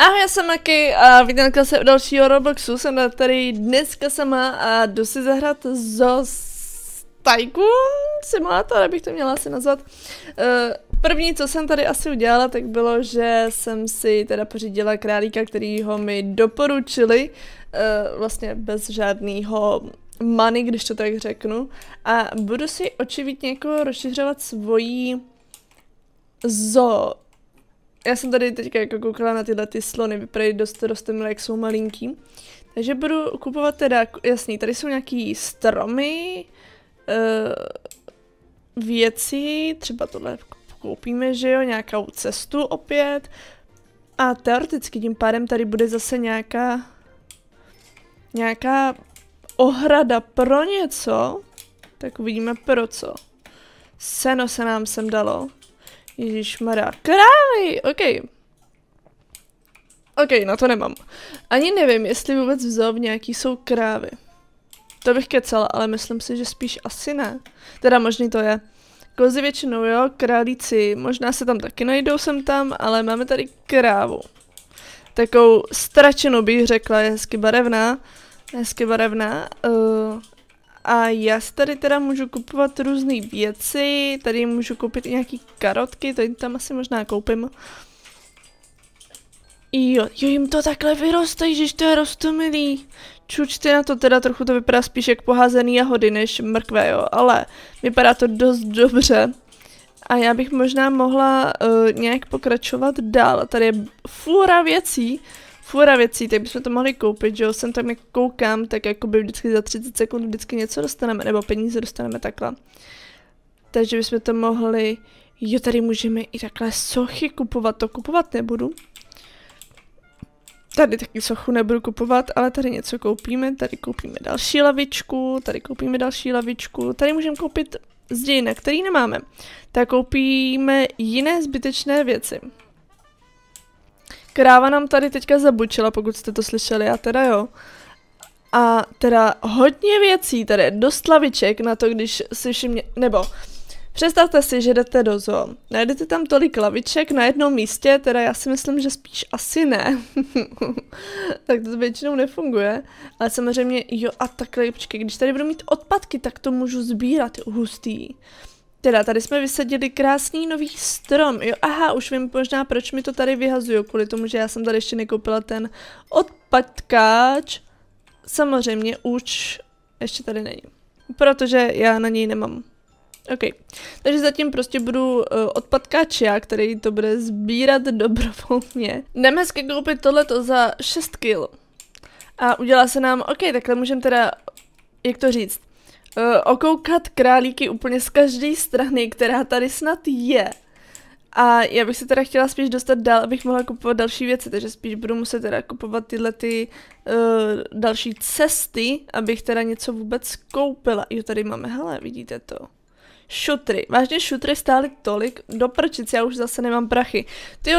Ahoj, já jsem Maki a vítám se u dalšího Robloxu. Jsem tady dneska sama a jdu si zahrát Tycoon Simulator, abych to měla asi nazvat. První, co jsem tady asi udělala, tak bylo, že jsem si teda pořídila králíka, kterýho mi doporučili, vlastně bez žádného money, když to tak řeknu. A budu si očividně jako rozšiřovat svoji zoo. Já jsem tady teďka jako koukala na tyhle ty slony, vypadají dost rostomilé, jak jsou malinký. Takže budu kupovat teda, jasný, tady jsou nějaký stromy, věci, třeba tohle koupíme, že jo, nějakou cestu opět. A teoreticky tím pádem tady bude zase nějaká ohrada pro něco. Tak uvidíme pro co. Seno se nám sem dalo. Ježišmarja, krávy, OK, na to nemám. Ani nevím, jestli vůbec v zoo nějaký jsou krávy. To bych kecala, ale myslím si, že spíš asi ne. Teda možný to je. Kozy většinou jo, králíci, možná se tam taky najdou sem tam, ale máme tady krávu. Takovou stračenu bych řekla, je hezky barevná. A já si tady teda můžu kupovat různé věci, tady můžu koupit i nějaký karotky, to tam asi možná koupím. Jo, jim to takhle vyroste, ježiš, to je roztomilý. Čučte na to, teda trochu to vypadá spíš jak poházený jahody než mrkve, jo, ale vypadá to dost dobře. A já bych možná mohla nějak pokračovat dál, tady je fůra věcí, tak bychom to mohli koupit, že jo, jsem tam jak koukám, tak jakoby vždycky za 30 sekund vždycky něco dostaneme, nebo peníze dostaneme takhle. Takže bychom to mohli, jo, tady můžeme i takhle sochy kupovat, to kupovat nebudu. Tady taky sochu nebudu kupovat, ale tady něco koupíme, tady koupíme další lavičku, tady můžeme koupit z dějinek, který nemáme. Tak koupíme jiné zbytečné věci. Kráva nám tady teďka zabučila, pokud jste to slyšeli, a teda jo. A teda hodně věcí, tady dost laviček na to, když si všimně, nebo představte si, že jdete do zoo. Najdete tam tolik laviček na jednom místě, teda já si myslím, že spíš asi ne. Tak to většinou nefunguje. Ale samozřejmě, jo a takhle, počkej, když tady budu mít odpadky, tak to můžu sbírat, hustý. Teda, tady jsme vysadili krásný nový strom, jo, aha, už vím možná, proč mi to tady vyhazuju, kvůli tomu, že já jsem tady ještě nekoupila ten odpadkáč. Samozřejmě už ještě tady není, protože já na něj nemám. OK, takže zatím prostě budu odpadkáč já, který to bude sbírat dobrovolně. Jdeme hezky koupit tohleto za 6 kg. A udělá se nám, OK, takhle můžeme teda, jak to říct, okoukat králíky úplně z každé strany, která tady snad je. A já bych se teda chtěla spíš dostat dál, abych mohla kupovat další věci, takže spíš budu muset teda kupovat tyhle ty další cesty, abych teda něco vůbec koupila. Jo, tady máme, hele, vidíte to. Šutry. Vážně šutry stály tolik, do prčic, já už zase nemám prachy. Tyjo,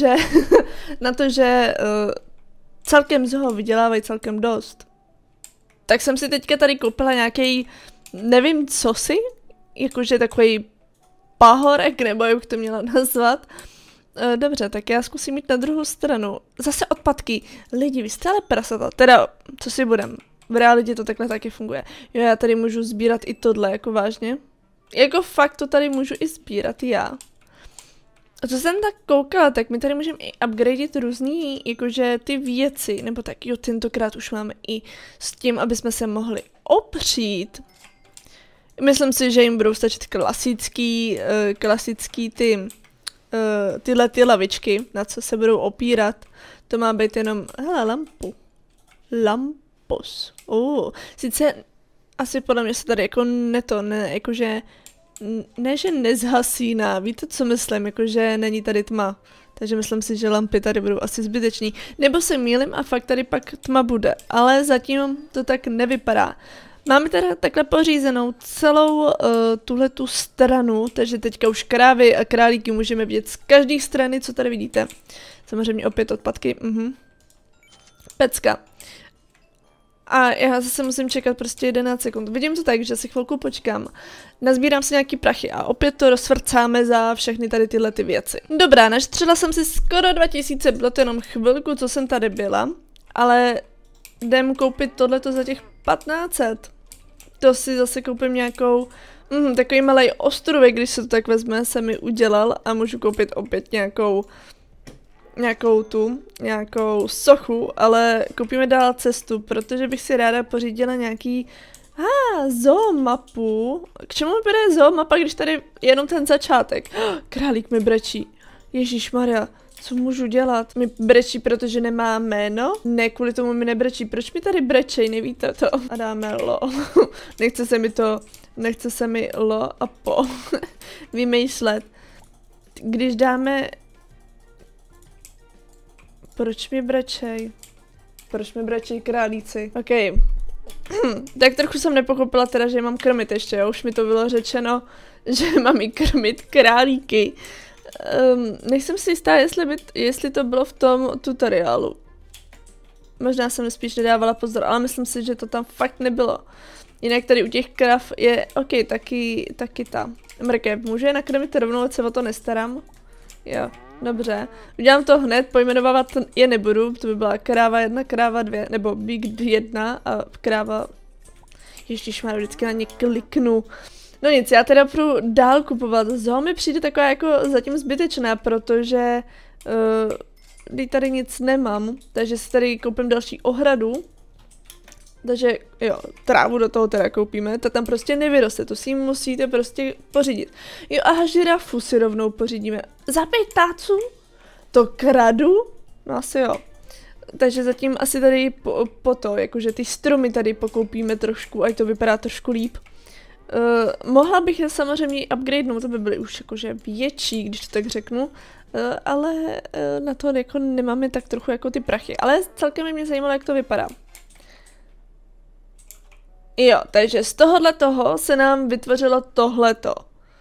na to, že celkem z toho vydělávají celkem dost. Tak jsem si teďka tady koupila nějaký, nevím co si, jakože takový pahorek, nebo jak to měla nazvat. Dobře, tak já zkusím jít na druhou stranu. Zase odpadky. Lidi, vy jste ale prasata. Teda, co si budem. V realitě to takhle taky funguje. Jo, já tady můžu sbírat i tohle, jako vážně. Jako fakt to tady můžu i sbírat já. A co jsem tak koukala, tak my tady můžeme i upgradeit různý, jakože ty věci, nebo tak jo, tentokrát už máme i s tím, aby jsme se mohli opřít. Myslím si, že jim budou stačit klasický tyhle ty lavičky, na co se budou opírat. To má být jenom, hele, lampos. Sice asi podle mě se tady jako jakože ne, že nezhasíná, víte, co myslím, jakože není tady tma. Takže myslím si, že lampy tady budou asi zbytečný. Nebo se mýlím a fakt tady pak tma bude, ale zatím to tak nevypadá. Máme teda takhle pořízenou celou tuhletu stranu, takže teďka už krávy a králíky můžeme vidět z každé strany, co tady vidíte. Samozřejmě opět odpadky, Pecka. A já zase musím čekat prostě 11 sekund. Vidím to tak, že si chvilku počkám. Nazbírám si nějaký prachy a opět to rozvrcáme za všechny tady tyhle ty věci. Dobrá, naštřela jsem si skoro 2000, bylo to jenom chvilku, co jsem tady byla. Ale jdem koupit tohleto za těch 1500. To si zase koupím nějakou, takový malej ostrůvek, když se to tak vezme, se mi udělal a můžu koupit opět nějakou sochu, ale koupíme dál cestu, protože bych si ráda pořídila nějaký zoomapu. K čemu mi bude zoomapa, když tady je jenom ten začátek? Králík mi brečí. Ježišmarja, co můžu dělat? Mi brečí, protože nemá jméno? Ne, kvůli tomu mi nebrečí. Proč mi tady brečej, nevíte to? A dáme lo. Nechce se mi lo a po vymýšlet. Když dáme... Proč mi brečej? Proč mi brečej králíci? OK. Tak trochu jsem nepochopila teda, že mám krmit ještě, jo? Už mi to bylo řečeno, že mám i krmit králíky. Nejsem si jistá, jestli to bylo v tom tutoriálu. Možná jsem spíš nedávala pozor, ale myslím si, že to tam fakt nebylo. Jinak tady u těch krav je, OK, taky ta mrkev. Můžu je nakrmit rovnou, ať se o to nestarám? Jo, dobře. Udělám to hned, pojmenovávat je nebudu, to by byla kráva 1, kráva 2, nebo big 1 a kráva... Ježišmarja, vždycky na ně kliknu. No nic, já teda půjdu dál kupovat. Zoo mi přijde taková jako zatím zbytečná, protože tady nic nemám, takže si tady koupím další ohradu. Takže jo, trávu do toho teda koupíme, ta tam prostě nevyroste, to si musíte prostě pořídit. Jo a žirafu si rovnou pořídíme. Za 5 táců? To kradu? No asi jo. Takže zatím asi tady po to, jakože ty stromy tady pokoupíme trošku, ať to vypadá trošku líp. Mohla bych je samozřejmě upgradenout, to by byly už jakože větší, když to tak řeknu, ale na to jako nemáme tak trochu jako ty prachy, ale celkem mě zajímalo, jak to vypadá. Jo, takže z toho se nám vytvořilo tohleto.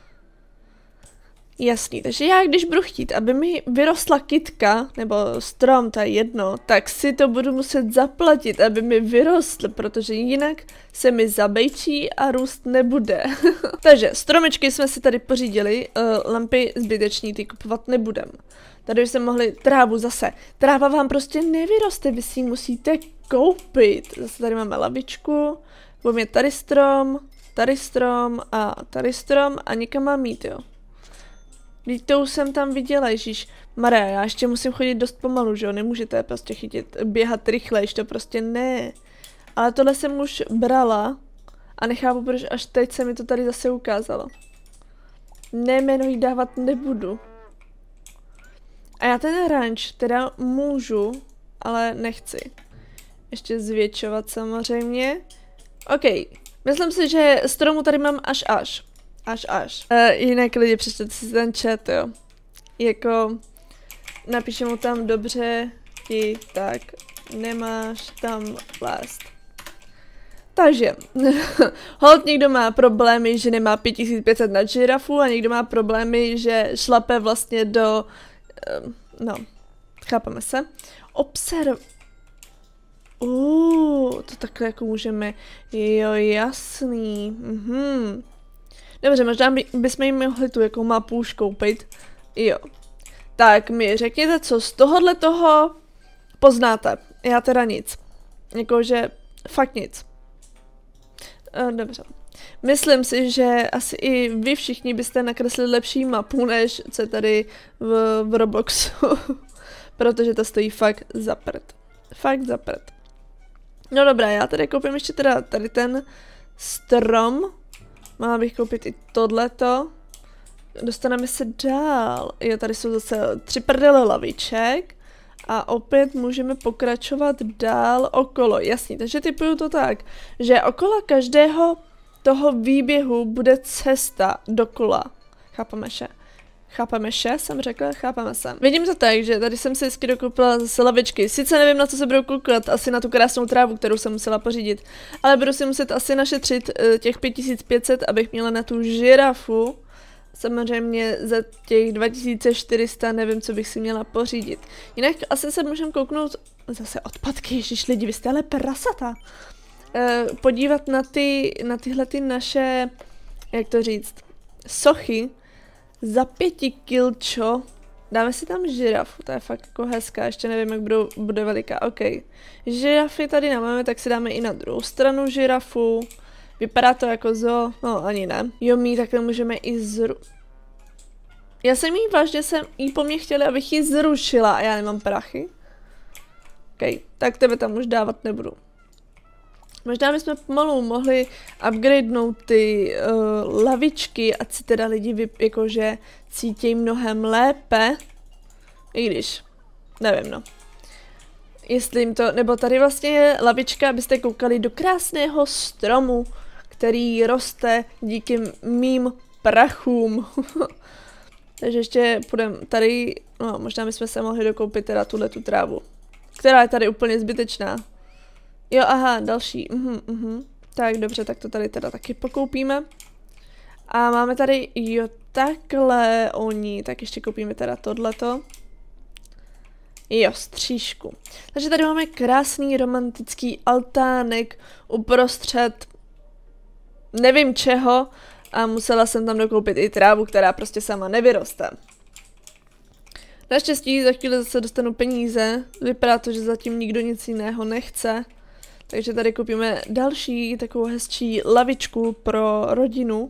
Jasný, takže já když budu chtít, aby mi vyrostla kytka, nebo strom, to je jedno, tak si to budu muset zaplatit, aby mi vyrostl, protože jinak se mi zabejčí a růst nebude. Takže stromečky jsme si tady pořídili, lampy zbyteční, ty kupovat nebudem. Tady byste mohli trávu zase. Tráva vám prostě nevyroste, vy si ji musíte koupit. Zase tady máme lavičku, budeme tady strom a někam mám jít, jo. Teď to už jsem tam viděla, ježíš. Maria, já ještě musím chodit dost pomalu, že jo, nemůžete prostě běhat rychlejš, to prostě ne. Ale tohle jsem už brala a nechápu, proč až teď se mi to tady zase ukázalo. Ne, jméno jí dávat nebudu. A já ten ranč teda můžu, ale nechci. Ještě zvětšovat samozřejmě. OK, myslím si, že stromu tady mám až. Jinak lidi, přečtěte si ten chat, jo. Jako, napíšem mu tam dobře, ti tak nemáš tam lézt. Takže, holt někdo má problémy, že nemá 5500 na žirafu a někdo má problémy, že šlape vlastně do, no, chápeme se, to takhle jako můžeme, jo, jasný, Dobře, možná bychom jim mohli tu jako mapu už koupit. Jo. Tak mi řekněte, co z toho poznáte. Já teda nic. Jakože fakt nic. Dobře. Myslím si, že asi i vy všichni byste nakreslili lepší mapu, než co je tady v Robloxu. Protože to stojí fakt za prd. Fakt za prd. No dobrá, já tady koupím ještě teda tady ten strom. Mohla bych koupit i tohleto. Dostaneme se dál. Jo, tady jsou zase 3 prdele laviček. A opět můžeme pokračovat dál okolo. Jasně, takže typuju to tak, že okolo každého toho výběhu bude cesta dokola. Chápeme se, jsem řekla, chápeme se. Vidím to tak, že tady jsem si vždycky dokoupila zase lavičky. Sice nevím, na co se budu koukat, asi na tu krásnou trávu, kterou jsem musela pořídit. Ale budu si muset asi našetřit těch 5500, abych měla na tu žirafu. Samozřejmě za těch 2400 nevím, co bych si měla pořídit. Jinak asi se můžeme kouknout zase odpadky, ježiš lidi, vy jste ale prasata. podívat na tyhle ty naše, jak to říct, sochy za 5 kilčo. Dáme si tam žirafu, to je fakt jako hezká, ještě nevím, jak bude veliká, ok. Žirafy tady nemáme, tak si dáme i na druhou stranu žirafu. Vypadá to jako zoo, no ani ne. Jo, my takhle můžeme i Já jsem jí vážně, po mně chtěli, abych ji zrušila a já nemám prachy. Ok, tak tebe tam už dávat nebudu. Možná bychom pomalu mohli upgradenout ty lavičky, ať si teda lidi jakože cítějí mnohem lépe. I když, nevím no. Jestli jim to, nebo tady vlastně je lavička, abyste koukali do krásného stromu, který roste díky mým prachům. Takže ještě půjdeme tady, no možná bychom se mohli dokoupit teda tu trávu, která je tady úplně zbytečná. Jo, aha, další, Tak dobře, tak to tady teda taky pokoupíme. A máme tady, jo, takhle oni, tak ještě koupíme teda tohleto. Jo, střížku. Takže tady máme krásný romantický altánek uprostřed nevím čeho a musela jsem tam dokoupit i trávu, která prostě sama nevyroste. Naštěstí za chvíli zase dostanu peníze, vypadá to, že zatím nikdo nic jiného nechce. Takže tady koupíme další takovou hezčí lavičku pro rodinu.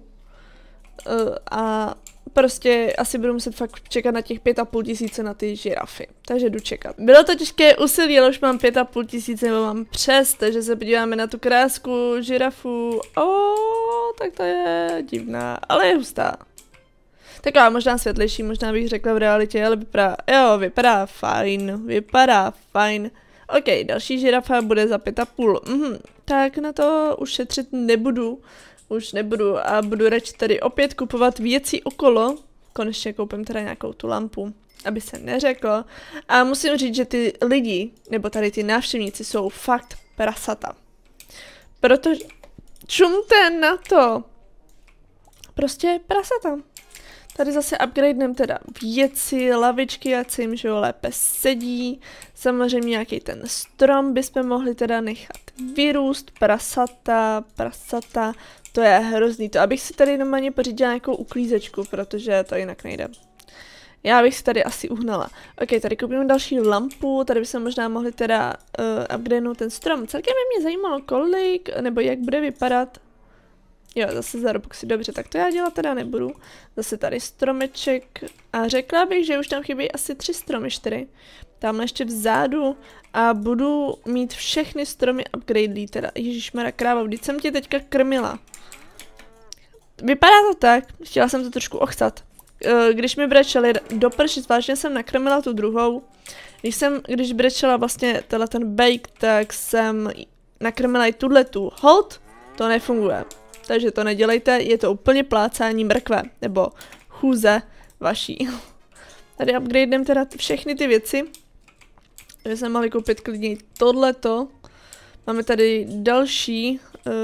A prostě asi budu muset fakt čekat na těch 5,5 tisíce na ty žirafy. Takže jdu čekat. Bylo to těžké úsilí, ale už mám 5,5 tisíce, nebo mám přes, takže se podíváme na tu krásku žirafu. Tak to je divná, ale je hustá. Taková možná světlejší, možná bych řekla v realitě, ale vypadá fajn. Ok, další žirafa bude za 5,5. Tak na to už šetřit nebudu. A budu radši tady opět kupovat věci okolo. Konečně koupím teda nějakou tu lampu, aby se neřeklo. A musím říct, že ty lidi, nebo tady ty návštěvníci jsou fakt prasata. Protože čumte na to. Prostě prasata. Tady zase upgradenem teda věci, lavičky, ať se jim že lépe sedí. Samozřejmě nějaký ten strom bychom mohli teda nechat vyrůst. Prasata. To je hrozný. To abych si tady normálně pořídila nějakou uklízečku, protože to jinak nejde. Já bych si tady asi uhnala. Ok, tady koupíme další lampu, tady bychom možná mohli teda upgradenout ten strom. Celkem by mě zajímalo kolik, nebo jak bude vypadat. Jo, zase za Robuxy, dobře, tak to já dělat teda nebudu. Zase tady stromeček a řekla bych, že už tam chybí asi 3 stromy, 4. Tamhle ještě vzadu a budu mít všechny stromy upgradelí, teda ježišmarja kráva, vždyť jsem tě teďka krmila. Vypadá to tak, chtěla jsem to trošku ochcat. Když mi brečeli do pršic, vážně jsem nakrmila tu druhou. Když brečela vlastně ten bake, tak jsem nakrmila i tu hold, to nefunguje. Takže to nedělejte, je to úplně plácání mrkve, nebo chůze vaší. Tady upgradem teda všechny ty věci. Takže jsme mohli koupit klidně tohleto. Máme tady další,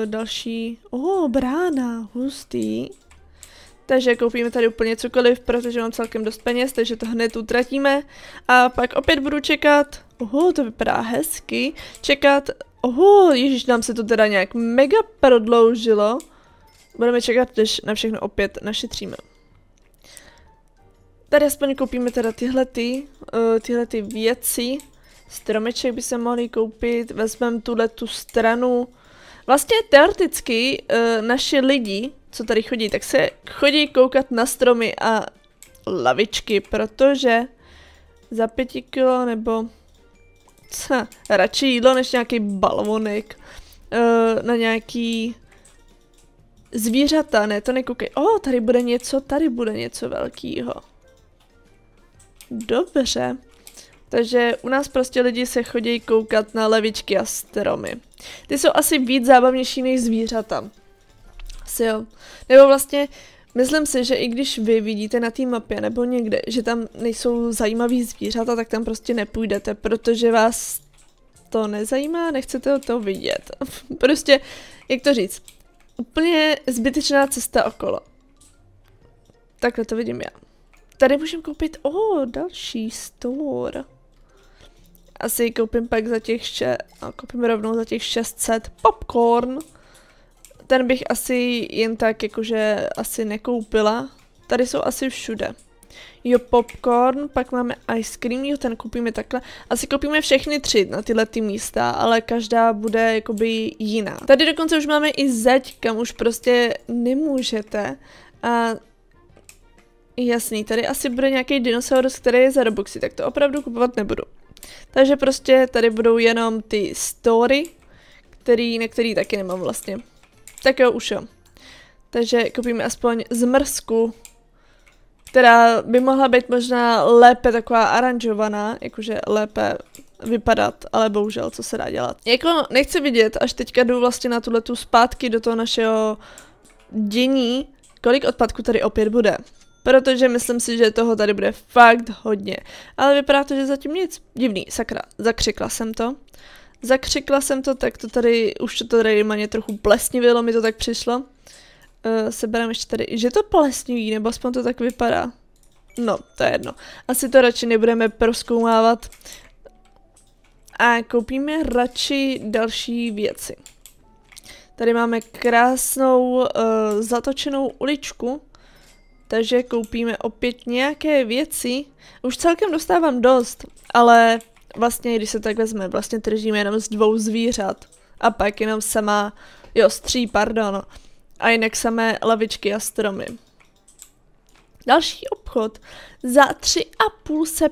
brána, hustý. Takže koupíme tady úplně cokoliv, protože mám celkem dost peněz, takže to hned utratíme. A pak opět budu čekat, to vypadá hezky, ježiš, nám se to teda nějak mega prodloužilo. Budeme čekat, když na všechno opět našetříme. Tady aspoň koupíme teda tyhle věci. Stromeček by se mohli koupit, vezmeme tu stranu. Vlastně teoreticky naši lidi, co tady chodí, tak se chodí koukat na stromy a lavičky, protože za 5 kilo nebo radši jídlo než nějaký balvonek na nějaký zvířata, ne, to nekoukej. Tady bude něco velkýho. Dobře. Takže u nás prostě lidi se chodí koukat na lavičky a stromy. Ty jsou asi víc zábavnější než zvířata. Asi jo. Nebo vlastně, myslím si, že i když vy vidíte na té mapě nebo někde, že tam nejsou zajímavý zvířata, tak tam prostě nepůjdete, protože vás to nezajímá, nechcete to vidět. Prostě, jak to říct, úplně zbytečná cesta okolo. Takhle to vidím já. Tady můžeme koupit, další store. asi koupím pak za těch koupím rovnou za těch 600 popcorn. Ten bych asi jen tak jakože asi nekoupila. Tady jsou asi všude. Jo, popcorn, pak máme ice cream, jo, ten koupíme takhle. Asi koupíme všechny 3 na tyhle ty místa, ale každá bude jakoby jiná. Tady dokonce už máme i zeď, kam už prostě nemůžete. A jasný, tady asi bude nějaký dinosaurus, který je za Robuxy, tak to opravdu kupovat nebudu. Takže prostě tady budou jenom ty story, na který taky nemám vlastně. Tak jo, už jo. Takže koupíme aspoň zmrzku, která by mohla být možná lépe taková aranžovaná, jakože lépe vypadat, ale bohužel, co se dá dělat. Jako nechci vidět, až teďka jdu vlastně na tuhletu zpátky do toho našeho dění, kolik odpadku tady opět bude. Protože myslím si, že toho tady bude fakt hodně. Ale vypadá to, že zatím nic. Divný, sakra, zakřikla jsem to. Zakřikla jsem to, tak to tady, už to tady maně trochu plesnivilo, mi to tak přišlo. Seberám ještě tady, že to plesniví, nebo aspoň to tak vypadá. No, to je jedno. Asi to radši nebudeme prozkoumávat. A koupíme radši další věci. Tady máme krásnou zatočenou uličku. Takže koupíme opět nějaké věci. Už celkem dostávám dost, ale vlastně, když se tak vezme, vlastně tržíme jenom z 2 zvířat. A pak jenom z 3, pardon. A jinak samé lavičky a stromy. Další obchod. Za 3,5 se...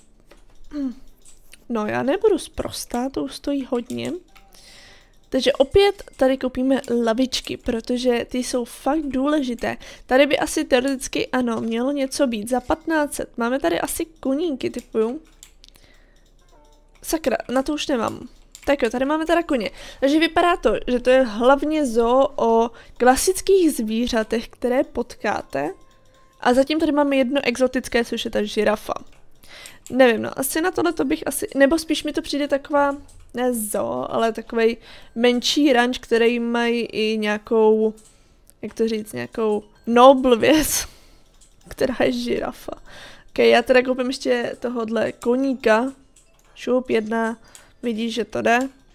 No, já nebudu sprostá, to už stojí hodně. Takže opět tady koupíme lavičky, protože ty jsou fakt důležité. Tady by asi teoreticky, ano, mělo něco být za 1500. Máme tady asi koníky, typuju. Sakra, na to už nemám. Tak jo, tady máme teda koně. Takže vypadá to, že to je hlavně zoo o klasických zvířatech, které potkáte. A zatím tady máme jedno exotické, což je ta žirafa. Nevím, no, asi na tohle to bych asi, nebo spíš mi to přijde taková, ne zoo, ale takovej menší ranč, který mají i nějakou, jak to říct, nějakou noble věc, která je žirafa. Ok, já teda koupím ještě tohodle koníka. Šup, 1, vidíš, že to jde.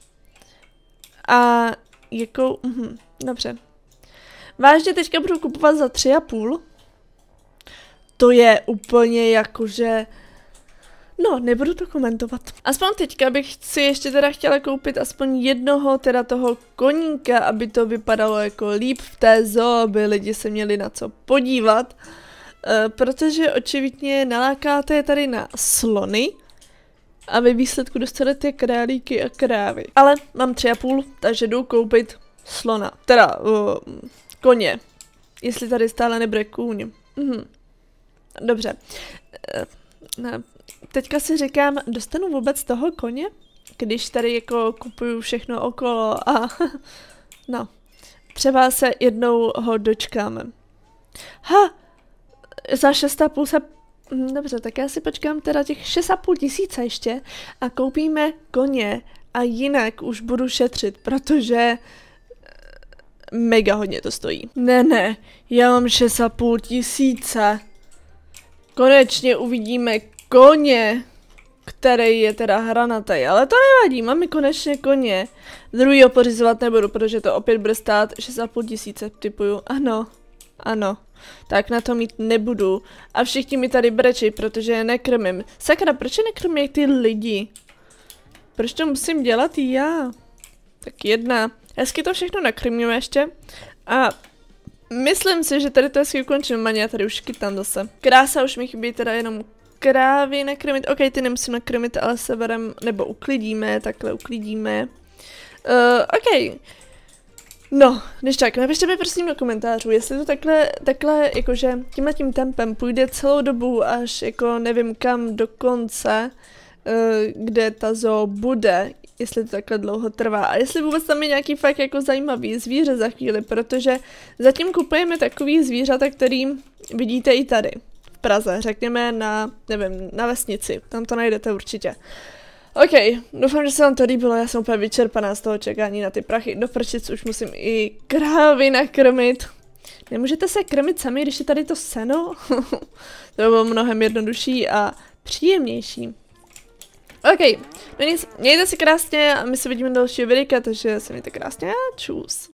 A jakou, dobře. Vážně teďka budu kupovat za 3,5. To je úplně jakože... No, nebudu to komentovat. Aspoň teďka bych si ještě teda chtěla koupit aspoň jednoho teda toho koníka, aby to vypadalo jako líp v té zoo, aby lidi se měli na co podívat. Protože očividně nalákáte je tady na slony a ve výsledku dostali ty králíky a krávy. Ale mám 3,5, takže jdu koupit slona. Teda koně. Jestli tady stále nebude kůň. Dobře. Teďka si říkám, dostanu vůbec toho koně? Když tady jako kupuju všechno okolo a no, třeba se jednou ho dočkáme. Za 6,5 se... Dobře, tak já si počkám teda těch 6,5 tisíce ještě a koupíme koně a jinak už budu šetřit, protože mega hodně to stojí. Ne, já mám 6,5 tisíce. Konečně uvidíme koně, který je teda hranatý, ale to nevadí, máme konečně koně. Druhýho pořizovat nebudu, protože to opět bude stát 6,5 tisíce, typuju. Ano. Tak na to mít nebudu. A všichni mi tady brečí, protože je nekrmím. Sakra, proč nekrmí ty lidi? Proč to musím dělat já? Tak 1. Hezky to všechno nakrmíme ještě. A myslím si, že tady to hezky ukončím, Maně, já tady už kytám zase. Krása, už mi chybí teda jenom krávy nakrmit. Ok, ty nemusím nakrmit, ale severem, nebo uklidíme, takhle uklidíme. Ok. No, když tak, napište mi prosím do komentářů, jestli to takhle jakože tímhletím tempem půjde celou dobu až jako nevím kam do konce, kde ta zoo bude, jestli to takhle dlouho trvá a jestli vůbec tam je nějaký fakt jako zajímavý zvíře za chvíli, protože zatím kupujeme takový zvířata, kterým vidíte i tady v Praze, řekněme na vesnici, tam to najdete určitě. Ok, doufám, že se vám to líbilo, já jsem úplně vyčerpaná z toho čekání na ty prachy. Do prčic už musím i krávy nakrmit. Nemůžete se krmit sami, když je tady to seno? To by bylo mnohem jednodušší a příjemnější. OK, no nic, mějte si krásně a my se vidíme do dalšího videa, takže se mějte krásně a čus.